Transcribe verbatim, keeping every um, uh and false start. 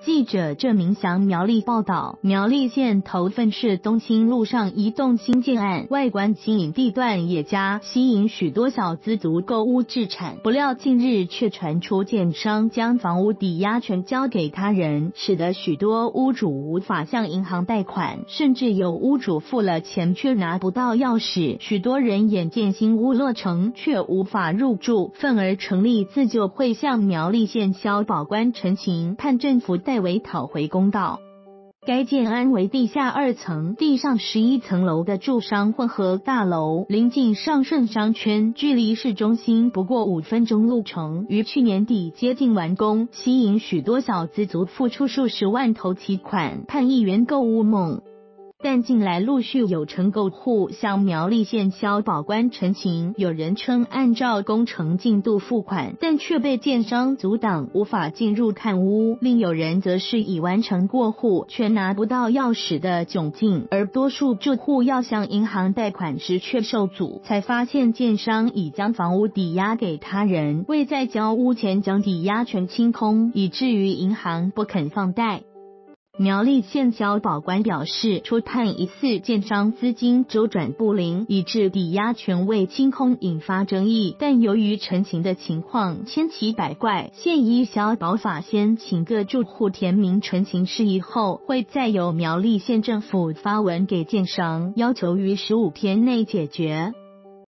记者郑明祥苗栗报道，苗栗县头份市东兴路上一栋新建案，外观新颖，地段也佳，吸引许多小资族购屋置产。不料近日却传出建商将房屋抵押权交给他人，使得许多屋主无法向银行贷款，甚至有屋主付了钱却拿不到钥匙。许多人眼见新屋落成却无法入住，愤而成立自救会，向苗栗县消保官陈情，盼政府代为讨回公道。该建案为地下二层、地上十一层楼的住商混合大楼，临近上顺商圈，距离市中心不过五分钟路程，于去年底接近完工，吸引许多小资族付出数十万头期款，盼一圆购屋梦。但近来陆续有承购户向苗栗县消保官陈情，有人称按照工程进度付款，但却被建商阻挡，无法进入看屋；另有人则是已完成过户却拿不到钥匙的窘境，而多数住户要向银行贷款时却受阻，才发现建商已将房屋抵押给他人，未在交屋前将抵押权清空，以至于银行不肯放贷。苗栗县消保官表示，初判疑似建商资金周转不灵，以致抵押权未清空，引发争议。但由于陈情的情况千奇百怪，现依消保法先请各住户填明陈情事宜后，会再由苗栗县政府发文给建商，要求于十五天内解决。